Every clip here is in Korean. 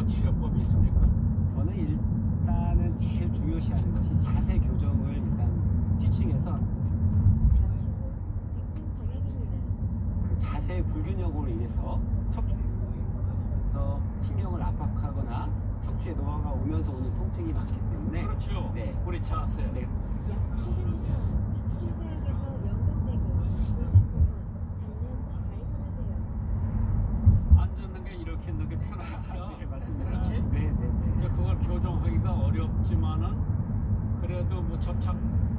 치료법이 있습니까? 저는 일단은 제일 중요시하는 것이 자세 교정을 일단 뒤층에서 잠시 후 직진 방향입니다. 그 자세 불균형으로 인해서 척추에서 신경을 압박하거나 척추에 노화가 오면서 오는 통증이 많기 때문에 그렇죠. 네. 우리 자세. 네. 약 700m 신사역에서 영동대교 부산공원 방면 좌회전하세요. 앉는 게 이렇게 있는 게 편하니까. 네, 맞습니다. 그렇지? 네, 네, 네. 이제 그걸 교정하기가 어렵지만은 그래도 뭐 접착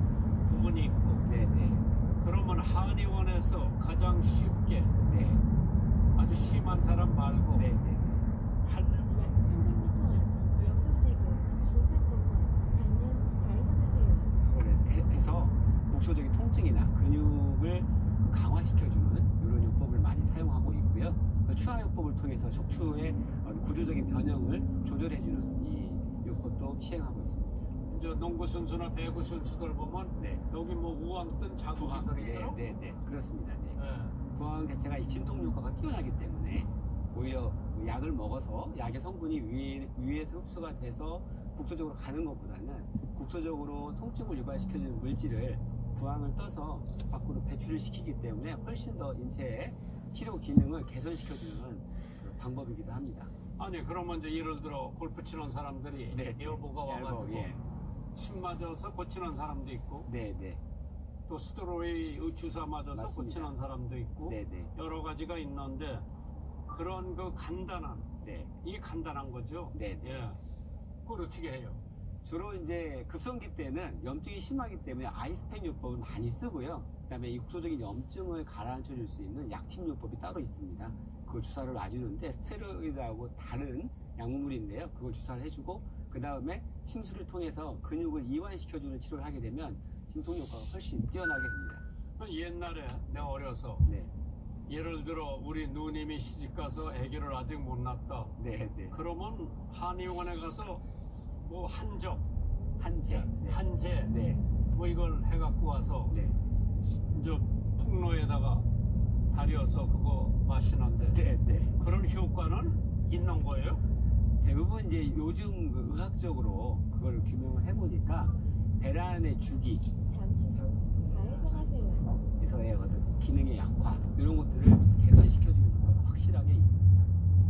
부분이 있고. 네, 네. 그러면 한의원에서 가장 쉽게 네. 아주 심한 사람 말고 네, 네. 하려면 약 300m 영동대교 부산공원 방면 좌회전하세요. 그걸 해서 국소적인 통증이나 근육을 강화시켜주는 이런 요법을 많이 사용하고 있고요. 또 추하요법을 통해서 척추의 구조적인 변형을 조절해주는 이 요법도 시행하고 있습니다. 이제 농구 선수나 배구 선수들 보면 네. 여기 뭐 우왕 뜬 자국이 네, 있더라고. 네, 네, 그렇습니다. 네. 네. 부항 자체가 이 진통 효과가 뛰어나기 때문에 오히려 약을 먹어서 약의 성분이 위에서 흡수가 돼서 국소적으로 가는 것보다는 국소적으로 통증을 유발시켜주는 물질을 부항을 떠서 밖으로 배출을 시키기 때문에 훨씬 더 인체의 치료 기능을 개선시켜주는 그 방법이기도 합니다. 아니 그러면 이제 예를 들어 골프 치는 사람들이 네. 엘보가 와가지고 예. 침 맞아서 고치는 사람도 있고 네, 네, 또 스테로이드 주사 맞아서 맞습니다. 고치는 사람도 있고 네, 네, 여러 가지가 있는데 그런 그 간단한 네, 이게 간단한 거죠. 네, 네. 예. 그걸 어떻게 해요? 주로 이제 급성기 때는 염증이 심하기 때문에 아이스팩 요법을 많이 쓰고요. 그다음에 이 국소적인 염증을 가라앉혀 줄 수 있는 약침 요법이 따로 있습니다. 그 주사를 놔주는데 스테로이드하고 다른 약물인데요. 그걸 주사를 해주고 그 다음에 침수를 통해서 근육을 이완시켜주는 치료를 하게 되면 진통 효과가 훨씬 뛰어나게 됩니다. 옛날에 내가 어려서 네, 예를 들어 우리 누님이 시집가서 아기를 아직 못 낳았다. 네, 네. 그러면 한의원에 가서 뭐 한적, 한제, 네. 한제 네, 뭐 이걸 해갖고 와서 네, 이제 풍로에다가 달여서 그거 마시는데 네, 네. 그런 효과는 있는 거예요? 대부분 이제 요즘 그 의학적으로 그걸 규명을 해보니까 배란의 주기, 잠시 후 좌회전하세요. 에서의 어떤 기능의 약화 이런 것들을 개선시켜주는 효과가 확실하게 있습니다.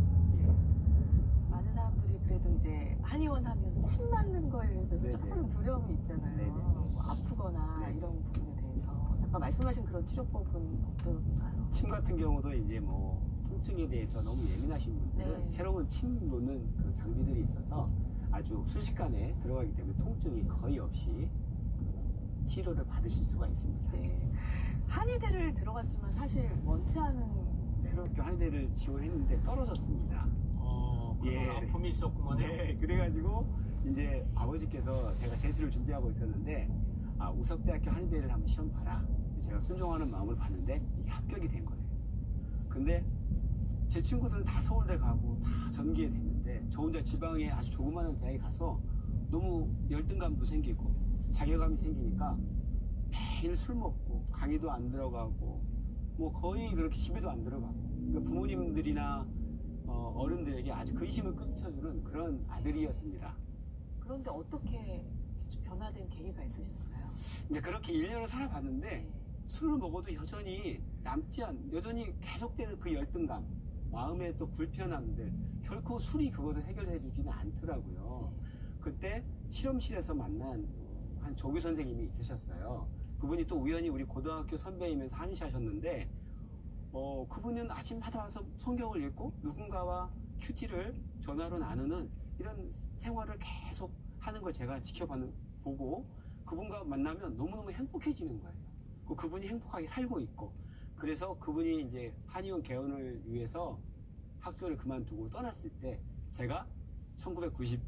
예. 많은 사람들이 그래도 이제 한의원 하면 침 맞는 거에 대해서 네네. 조금 두려움이 있잖아요. 네네. 뭐 아프거나 네. 이런 부분에 대해서 아까 말씀하신 그런 치료법은 어떤가요? 침 같은 경우도 이제 뭐 통증에 대해서 너무 예민하신 분들은 네. 새로운 침 놓는 그 장비들이 있어서 아주 순식간에 들어가기 때문에 통증이 거의 없이 치료를 받으실 수가 있습니다. 네. 한의대를 들어갔지만 사실 원치 않은 네, 그런 학교 한의대를 지원했는데 떨어졌습니다. 그런 예. 아픔이 있었구만요. 네, 그래가지고 이제 아버지께서 제가 재수를 준비하고 있었는데 우석대학교 한의대를 한번 시험 봐라. 제가 순종하는 마음을 봤는데 이게 합격이 된 거예요. 근데 제 친구들은 다 서울대 가고 다 전기에 됐는데 저 혼자 지방에 아주 조그마한 대학에 가서 너무 열등감도 생기고 자괴감이 생기니까 매일 술 먹고 강의도 안 들어가고 뭐 거의 그렇게 집에도 안 들어가고 그러니까 부모님들이나 어른들에게 아주 근심을 끼쳐주는 그런 아들이었습니다. 그런데 어떻게 좀 변화된 계기가 있으셨어요? 이제 그렇게 1년을 살아봤는데 네. 술을 먹어도 여전히 여전히 계속되는 그 열등감, 마음의 또 불편함들 결코 술이 그것을 해결해 주지는 않더라고요. 네. 그때 실험실에서 만난 한 조교 선생님이 있으셨어요. 그분이 또 우연히 우리 고등학교 선배이면서 한의사 하셨는데 그분은 아침마다 와서 성경을 읽고 누군가와 큐티를 전화로 나누는 이런 생활을 계속 하는 걸 제가 보고 그분과 만나면 너무너무 행복해지는 거예요. 그분이 행복하게 살고 있고 그래서 그분이 이제 한의원 개원을 위해서 학교를 그만두고 떠났을 때 제가 1992년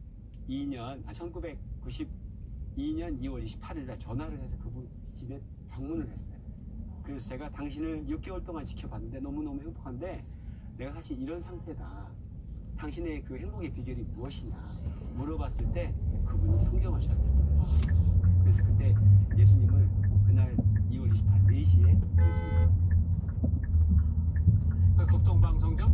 2월 28일 날 전화를 해서 그분 집에 방문을 했어요. 그래서 제가 당신을 6개월 동안 지켜봤는데 너무너무 행복한데 내가 사실 이런 상태다. 당신의 그 행복의 비결이 무엇이냐 물어봤을 때 그분이 성경을 시작했더라고요. 그래서 그때 예수님을 그날 2월 28일 4시에 예수님을 만났습니다. 극동방송점?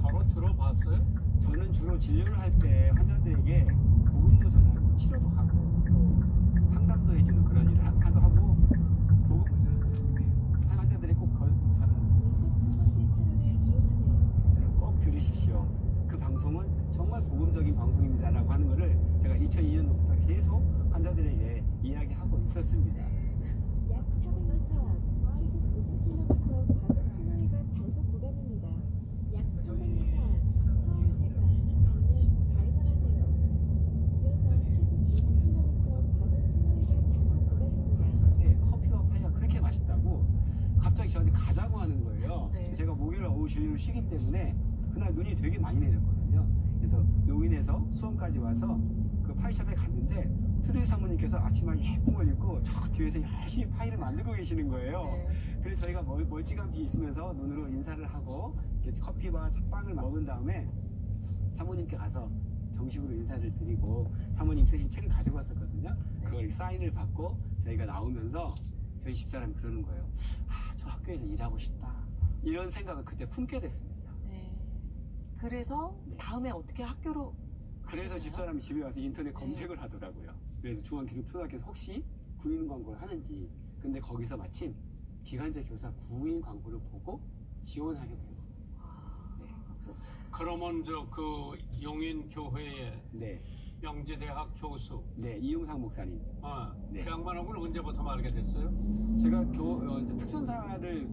바로 들어봤어요? 저는 주로 진료를 할 때 환자들에게 복음도 전하고 치료도 하고 또 상담도 해주는 그런 일을 하고 복음을 전하는 환자들이 꼭 저는 왼쪽 첫 번째 차로를 이용하세요. 꼭 들으십시오. 그 방송은 정말 복음적인 방송입니다라고 하는 거를 제가 2002년도부터 계속 환자들에게 이야기하고 있었습니다. 약 400m 앞 시속 50km 과속 신호위반 단속 구간입니다. 약 300m 앞 서울세관 방면 좌회전하세요. 이어서 시속 50km 과속 신호위반 단속 구간입니다. 네, 커피와 파이가 그렇게 맛있다고 갑자기 저한테 가자고 하는 거예요. 네. 제가 목요일 오후 주일을 쉬기 때문에 그날 눈이 되게 많이 내렸거든요. 그래서 용인에서 수원까지 와서 그 파이샵에 갔는데 트레이 사모님께서 아침에 예쁜 걸 입고 저 뒤에서 열심히 파이를 만들고 계시는 거예요. 네. 그래서 저희가 멀찌감치 있으면서 눈으로 인사를 하고 이렇게 커피와 빵을 먹은 다음에 사모님께 가서 정식으로 인사를 드리고 사모님 쓰신 책을 가지고 왔었거든요. 그걸 사인을 받고 저희가 나오면서 저희 집사람이 그러는 거예요. 아, 저 학교에서 일하고 싶다. 이런 생각을 그때 품게 됐습니다. 네. 그래서 네. 다음에 어떻게 학교로 그래서 가셨나요? 집사람이 집에 와서 인터넷 네. 검색을 하더라고요. 그래서 중앙기술초등학교에서 혹시 구인 광고를 하는지. 근데 거기서 마침 기간제 교사 구인 광고를 보고 지원하게 된 거예요. 네. 그러면 저 그 용인 교회의 네. 명지대학 교수, 네. 이용상 목사님. 네. 그 양반하고는 언제부터 알게 됐어요? 제가 이제 특전사를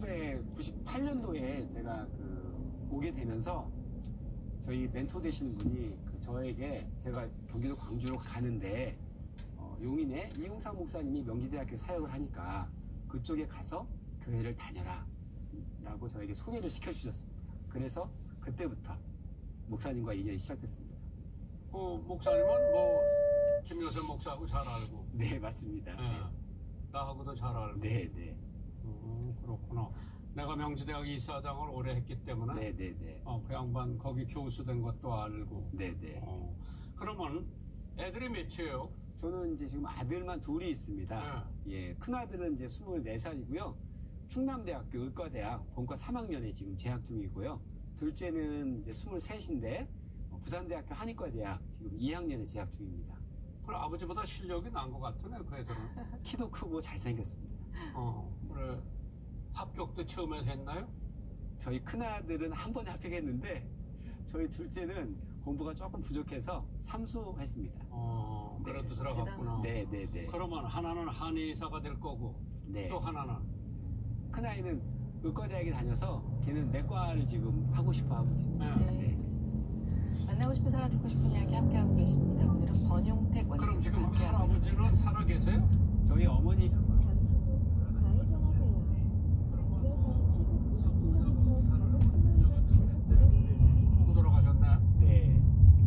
1998년도에 제가 오게 되면서 저희 멘토 되시는 분이 저에게 제가 경기도 광주로 가는데 용인에 이용상 목사님이 명지대학교 사역을 하니까 그쪽에 가서 교회를 다녀라 라고 저에게 소개를 시켜주셨습니다. 그래서 그때부터 목사님과 인연이 시작됐습니다. 그 목사님은 뭐 김효선 목사하고 잘 알고, 네, 맞습니다. 예. 나하고도 잘 알고. 네, 네. 그렇구나. 내가 명지대학 이사장을 오래 했기 때문에 네, 네, 네. 그 양반 거기 교수 된 것도 알고. 네, 네. 그러면 애들이 몇이에요? 저는 이제 지금 아들만 둘이 있습니다. 예, 큰 아들은 이제 24살이고요. 충남대학교 의과대학 본과 3학년에 지금 재학 중이고요. 둘째는 이제 23인데 부산대학교 한의과대학 지금 2학년에 재학 중입니다. 그래, 아버지보다 실력이 난 것 같으네, 그 애들은. 키도 크고 잘생겼습니다. 그래. 합격도 처음에 했나요? 저희 큰 아들은 한 번에 합격했는데 저희 둘째는 공부가 조금 부족해서 삼수했습니다. 그래도 네. 들어갔구나. 네, 네, 네. 그러면 하나는 한의사가 될 거고, 네. 또 하나는 큰 아이는 의과대학에 다녀서 걔는 내과를 지금 하고 싶어 하고 있습니다. 네. 네. 만나고 싶은 사람 듣고 싶은 이야기 함께하고 계십니다. 오늘은 권용택 그럼 원장님과 지금 함께하고 있습니다. 할아버지는 살아 계세요? 저희 어머니 잠시 후 좌회전하세요. 이어서 시속 50km 과속 신호위반 단속 구간입니다. 보고 돌아가셨나요? 네.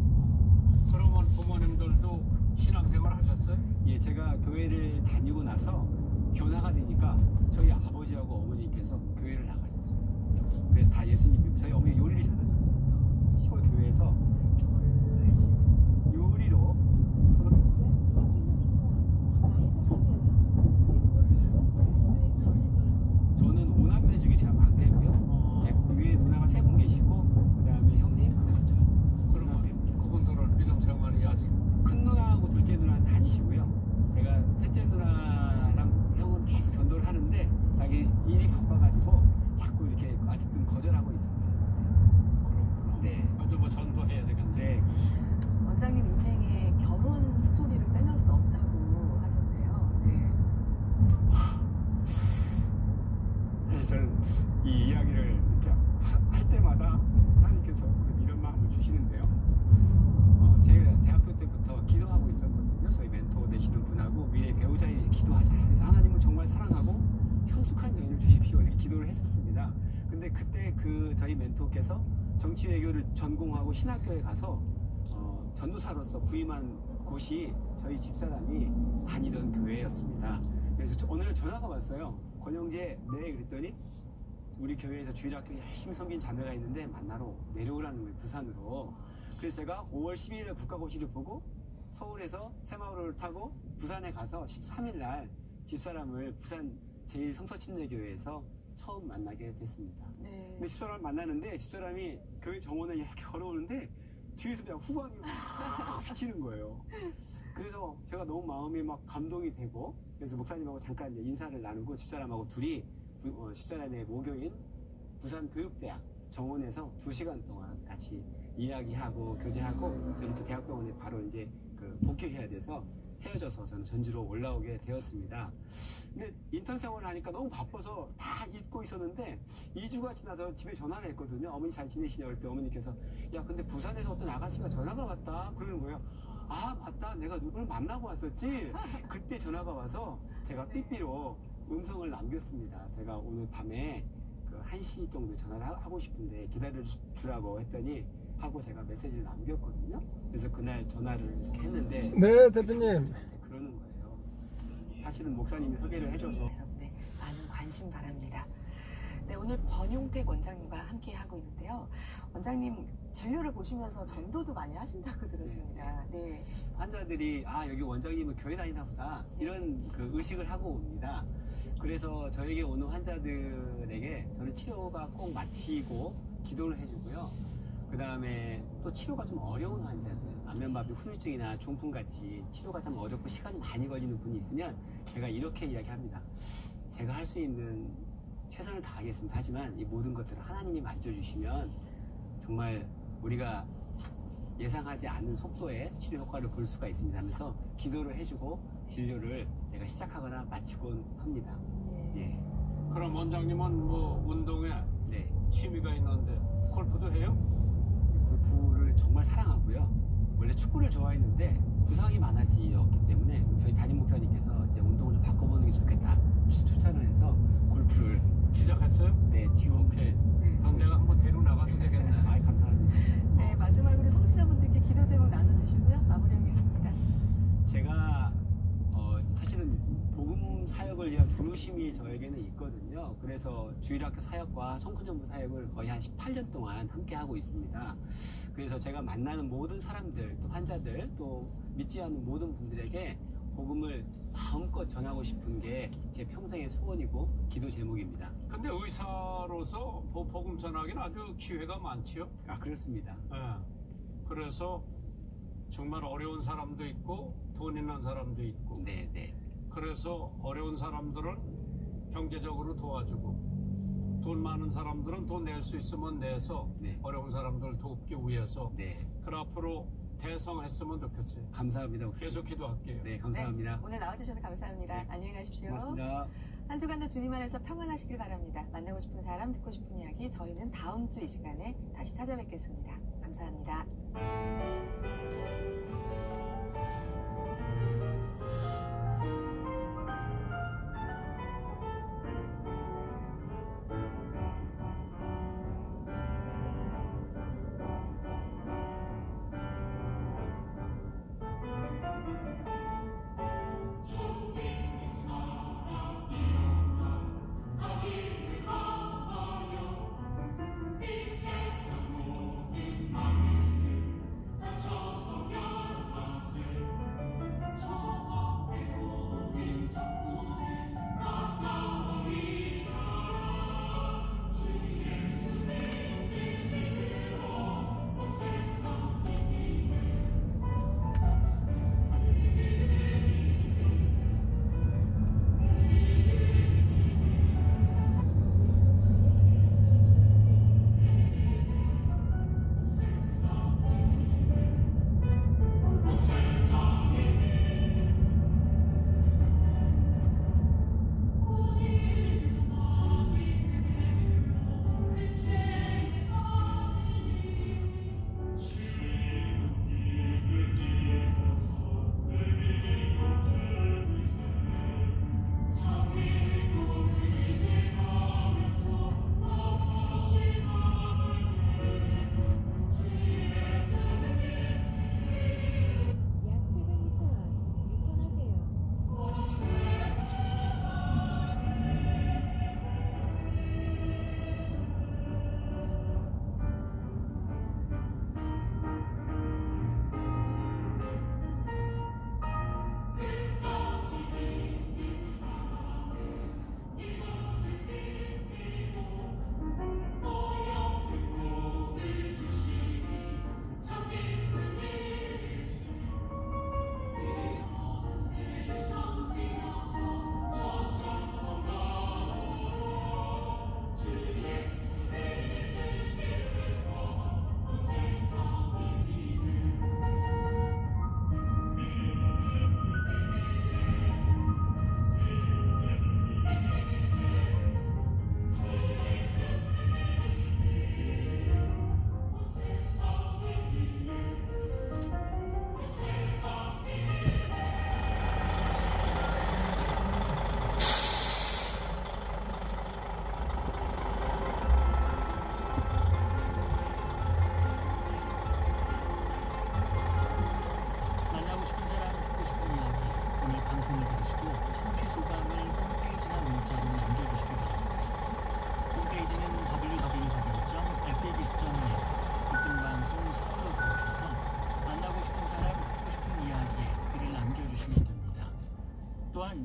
그러면 부모님들도 신앙생활 하셨어요? 예, 제가 교회를 다니고 나서 교나가 되니까 저희 아버지하고 어머니께서 교회를 나가셨어요. 그래서 다 예수님 믿고 저희 어머니 요리를 잘하셨거든요. 시골 교회에서 요리로 약 1km 좌회전하세요. 왼쪽 두 번째 차로를 이용하세요. 저는 오남매 중에 제가 막내고요. 네, 그 위에 누나가 3분 계시고 그다음에 형님 그다음에 저. 그러면 그분들은 믿음 생활이 아직 큰 누나하고 둘째 누나는 다니시고요. 제가 셋째 누나랑 형은 계속 전도를 하는데 자기 일이 바빠가지고 자꾸 이렇게 아직은 거절하고 있습니다. 그렇구나. 네. 먼저 뭐 전도해야 되겠네. 네. 원장님 인생에 결혼 스토리를 빼놓을 수 없다고 하던데요. 네. 사실 저는 이 이야기를 이렇게 할 때마다 하나님께서 이런 마음을 주시는데요. 제가 대학교 때부터 기도하고 있었거든요. 저희 멘토 되시는 분하고 미래 배우자에 기도하자. 그래서 하나님을 정말 사랑하고 현숙한 여인을 주십시오. 이렇게 기도를 했었습니다. 근데 그때 저희 멘토께서 정치 외교를 전공하고 신학교에 가서 전도사로서 부임한 곳이 저희 집사람이 다니던 교회였습니다. 그래서 오늘 전화가 왔어요. 권영재, 네, 그랬더니 우리 교회에서 주일학교 열심히 섬긴 자매가 있는데 만나러 내려오라는 거예요, 부산으로. 그래서 제가 5월 12일에 국가고시를 보고 서울에서 새마을호를 타고 부산에 가서 13일 날 집사람을 부산 제1성서침례교회에서 처음 만나게 됐습니다. 네. 근데 집사람을 만나는데 집사람이 교회 정원을 이렇게 걸어오는데 뒤에서 그냥 후광이 확 비치는 거예요. 그래서 제가 너무 마음이 막 감동이 되고 그래서 목사님하고 잠깐 이제 인사를 나누고 집사람하고 둘이 집사람의 모교인 부산교육대학 정원에서 2시간 동안 같이 이야기하고 교제하고 저는 또 대학병원에 바로 이제 그 복귀해야 돼서 헤어져서 저는 전주로 올라오게 되었습니다. 근데 인턴 생활을 하니까 너무 바빠서 다 잊고 있었는데 2주가 지나서 집에 전화를 했거든요. 어머니 잘 지내시냐 그럴 때 어머니께서 야 근데 부산에서 어떤 아가씨가 전화가 왔다 그러는 거예요. 아 맞다 내가 누구를 만나고 왔었지. 그때 전화가 와서 제가 삐삐로 음성을 남겼습니다. 제가 오늘 밤에 그 1시 정도 전화를 하고 싶은데 기다려 주라고 했더니 하고 제가 메시지를 남겼거든요. 그래서 그날 전화를 이렇게 했는데 네, 대표님. 저한테 그러는 거예요. 사실은 목사님이 소개를 해줘서 여러분의 많은 관심 바랍니다. 네, 오늘 권용택 원장님과 함께 하고 있는데요. 원장님 진료를 보시면서 전도도 많이 하신다고 들었습니다. 네. 환자들이 아 여기 원장님은 교회 다니나 보다 이런 그 의식을 하고 옵니다. 그래서 저에게 오는 환자들에게 저는 치료가 꼭 마치고 기도를 해주고요. 그 다음에 또 치료가 좀 어려운 환자들, 안면마비 후유증이나 중풍같이 치료가 좀 어렵고 시간이 많이 걸리는 분이 있으면 제가 이렇게 이야기합니다. 제가 할 수 있는 최선을 다하겠습니다. 하지만 이 모든 것들을 하나님이 만져주시면 정말 우리가 예상하지 않는 속도의 치료 효과를 볼 수가 있습니다 하면서 기도를 해주고 진료를 제가 시작하거나 마치곤 합니다. 예. 그럼 원장님은 뭐 운동에 네. 취미가 있는데 골프도 해요? 골프를 정말 사랑하고요. 원래 축구를 좋아했는데 부상이 많아지었기 때문에 저희 담임 목사님께서 이제 운동을 좀 바꿔보는 게 좋겠다 추천을 해서 골프를 시작했어요? 네 지금 오케이. 그럼 내가 한번 데리고 나가도 되겠네. 아이 감사합니다. 네, 마지막으로 성실자분들께 기도 제목 나눠주시고요. 마무리하겠습니다. 제가 사실은 복음 사역을 위한 부르심이 저에게는 있거든요. 그래서 주일학교 사역과 청소년부 사역을 거의 한 18년 동안 함께 하고 있습니다. 그래서 제가 만나는 모든 사람들, 또 환자들, 또 믿지 않는 모든 분들에게 복음을 마음껏 전하고 싶은 게 제 평생의 소원이고 기도 제목입니다. 근데 의사로서 복음 전하기는 아주 기회가 많지요. 아 그렇습니다. 예. 그래서 정말 어려운 사람도 있고 돈 있는 사람도 있고 네. 그래서 어려운 사람들은 경제적으로 도와주고 돈 많은 사람들은 돈 낼 수 있으면 내서 네. 어려운 사람들 돕기 위해서 네. 그 앞으로 대성했으면 좋겠어요. 감사합니다. 목사님. 계속 기도할게요. 네, 감사합니다. 네, 오늘 나와주셔서 감사합니다. 네. 안녕히 가십시오. 고맙습니다. 한 주간도 주님 안에서 평안하시길 바랍니다. 만나고 싶은 사람, 듣고 싶은 이야기 저희는 다음 주 이 시간에 다시 찾아뵙겠습니다. 감사합니다.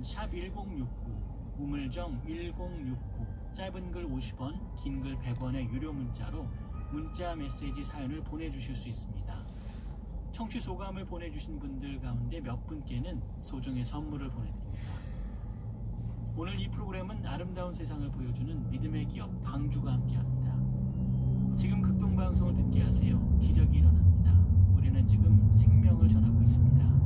샵 1069, 우물정 1069, 짧은 글 50원, 긴 글 100원의 유료 문자로 문자 메시지 사연을 보내주실 수 있습니다. 청취 소감을 보내주신 분들 가운데 몇 분께는 소정의 선물을 보내드립니다. 오늘 이 프로그램은 아름다운 세상을 보여주는 믿음의 기업 방주가 함께합니다. 지금 극동방송을 듣게 하세요. 기적이 일어납니다. 우리는 지금 생명을 전하고 있습니다.